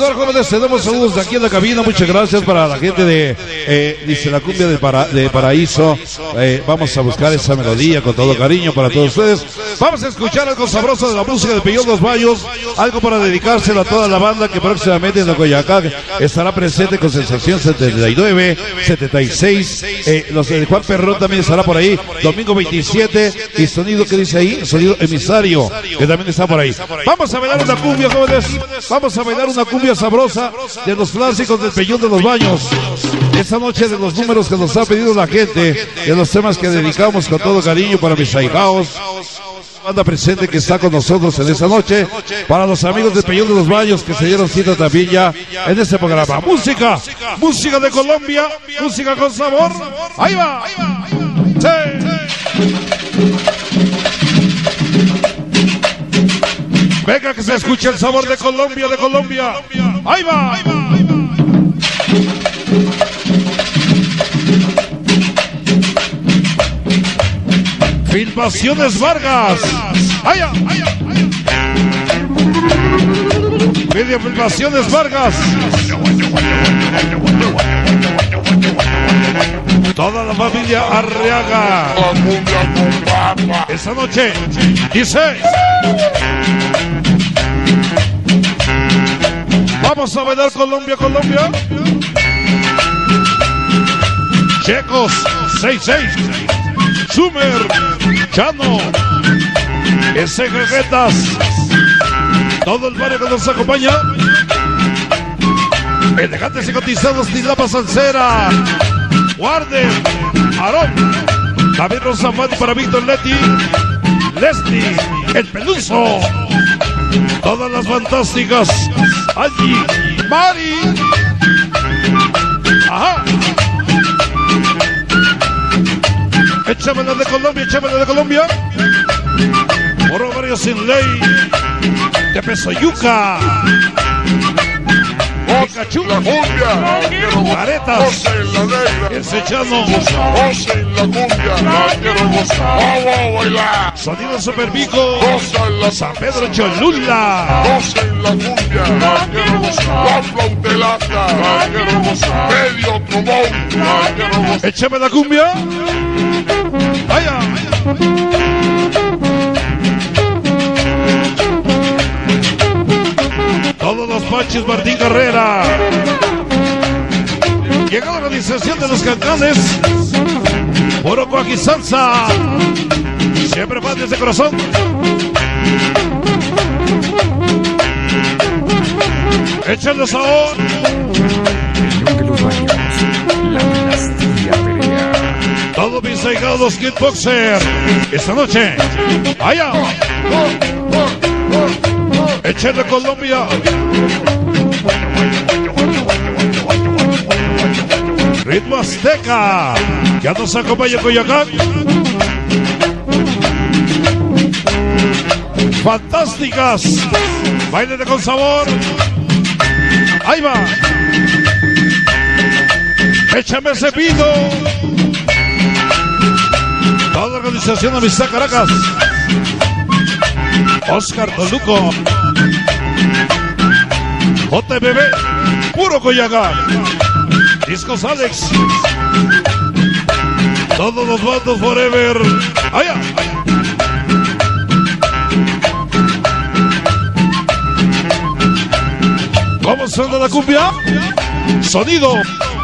saludar, jóvenes. Tenemos saludos de aquí en la cabina. Muchas gracias para la gente de, dice la cumbia de Paraíso. Vamos a buscar esa melodía con todo cariño para todos ustedes. Vamos a escuchar algo sabroso de la música de Peñón Los Baños. Algo para dedicárselo a toda la banda que próximamente en Coyoacán estará presente con Sensación 79, 76. Los de Juan Perrón también estará por ahí. Domingo 27. Y sonido que dice ahí, sonido emisario, que también está por ahí. Vamos a bailar una cumbia, jóvenes. Vamos a bailar una cumbia sabrosa de los clásicos del Peñón de los Baños. Esta noche de los números que nos ha pedido la gente, de los temas que dedicamos con todo cariño para mis ahijaos. Banda presente que está con nosotros en esta noche, para los amigos del Peñón de los Baños que se dieron cita también ya en este programa. Música, música de Colombia, música con sabor. Ahí va. Sí. Venga que se escuche el sabor de Colombia, de Colombia. Ahí va. Filmaciones Vargas. Allá. Video Filmaciones Vargas. Toda la familia Arriaga. Esta noche dice: vamos a bailar Colombia, Colombia. Checos 66, Sumer, Chano, ese Greguetas, todo el barrio que nos acompaña. Elegantes y cotizados, Tilapa Salsera, Guarden, Aarón, David Rosamani para Víctor Leti, Leslie, El Peluso, todas las fantásticas, allí, Mari, ajá. Échamela de Colombia, échamela de Colombia. Moro Barrio Sin Ley, de Pesoyuca, Pikachu, la cumbia, Caretas, ese Chano, la cumbia, vamos a bailar. Sonido Superbico, San Pedro Cholula, la cumbia, la flautelata, medio trombón, échame la cumbia. Vaya. Todos los Pachis Martín Carrera. Llega la organización de los cancanes. Puro Coaqui Salsa. Siempre van desde corazón. Échale sabor. Peñón de los Baños, la dinastía Perea. Todos mis ahijados Kickboxer. Esta noche. Allá. Échale Colombia. Ritmo Azteca. Ya nos acompaña Coyoacán. Fantásticas. Bailete con sabor. Ahí va. Échame ese pino. Toda la organización Amistad Caracas. Oscar Toluco. JBB. Puro Coyoacán. Discos Alex. Todos los bandos forever. Allá. ¿Cómo suena la cumbia? Sonido.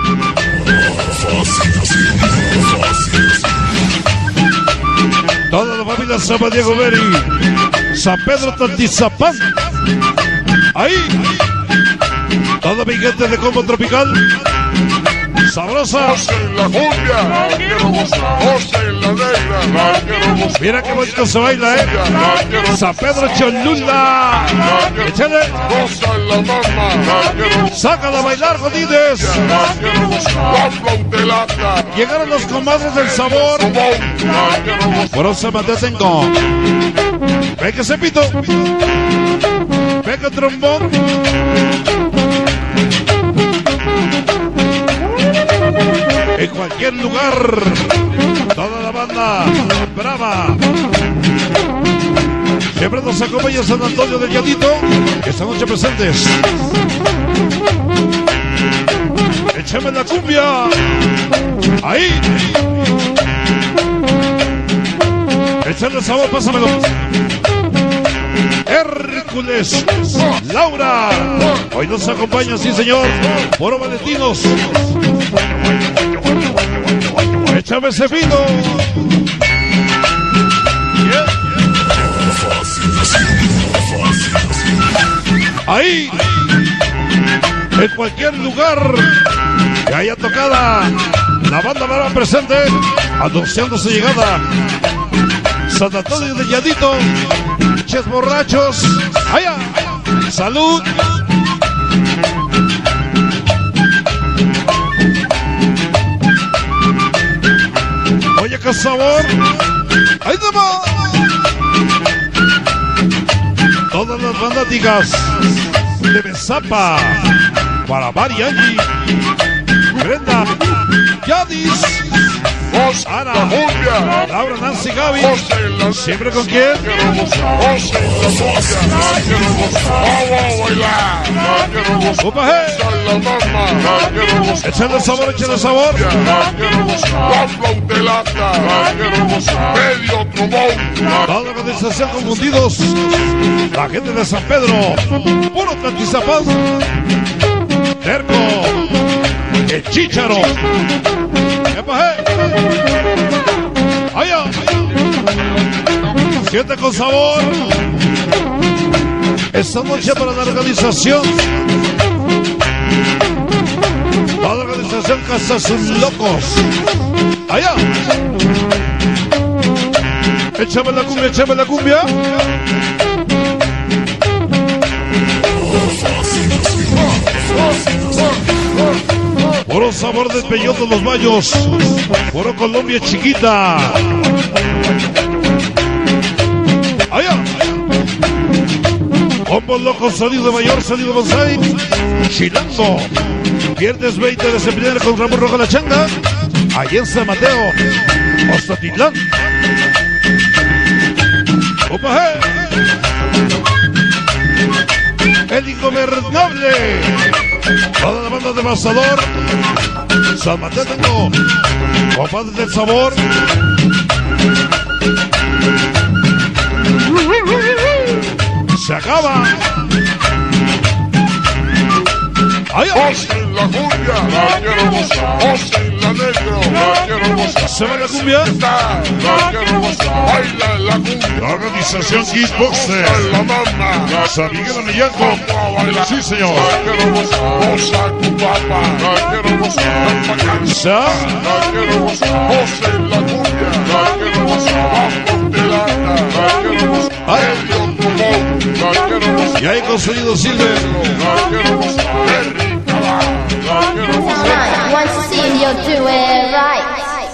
Toda la familia San Diego Beri, San Pedro Tantizapán. Ahí. Toda mi gente de combo tropical. Sabrosa. la cumbia, la negra, Mira qué bonito se baila, San Pedro Cholula. Échale. la mamá, Sácala a bailar, jodides. la flautelata, Llegaron los comadres del sabor. Por eso me detengo. Venga ese pito. Venga trombón. En cualquier lugar. Toda la banda brava. Siempre nos acompaña San Antonio del Llanito. Esta noche presentes. Échame la cumbia. Ahí. Échale sabor, pásamelo. Hércules, Laura, hoy nos acompaña, sí señor, Foro Valentinos. Échame ese vino. Ahí, en cualquier lugar que haya tocada, la banda va presente, anunciando su llegada. San Antonio de Lladito, ches borrachos, allá, salud. Oye, qué sabor. Ahí va. Todas las fanáticas de Besapa, para Mari Angie, Brenda, Yadis, Ana, Laura, Nancy, Gaby. ¿Siempre con quién? ¡Opa, échale sabor, échale sabor. Toda la organización Confundidos, la gente de San Pedro, puro Tantizapán, Terco, el Chícharo. ¡Allá! Siente con sabor. Esta noche para la organización. Toda la organización Casa Sus Locos. ¡Allá! Échame la cumbia, échame la cumbia. Puro sabor del Peyote de los Vallos. Puro Colombia chiquita. Allá. Combo loco, sonido mayor, sonido bonsai. Chilango. Viernes 20 de septiembre con Ramón Rojo La Changa. Allí en San Mateo. Ostotitlán. ¡Opa, el ingobernable! Toda la banda de Mazador, San Mateo, compadres del sabor. Se acaba. ¡Ay, ay! La cumbia, la quiero gozar. La negro, la quiero gozar. ¿Se va la cumbia? La quiero gozar. Baila la cumbia. La organización Kickboxer. La mamá. San Miguel Amillanco. Sí, señor. La quiero gozar. Goza tu papá. La quiero gozar. ¿Sa? La quiero gozar. Goza la cumbia. La quiero gozar. Bajo de lata. La quiero gozar. Medio pulmón. La quiero gozar. Y ahí con sonido Silver. La quiero gozar. Qué rica va. La quiero gozar. Once you see him, you'll do it right.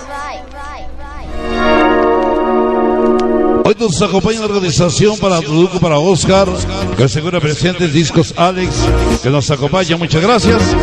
Hoy nos acompaña la organización para Truduco, para Oscar, que segura presentes Discos Alex, que nos acompaña. Muchas gracias.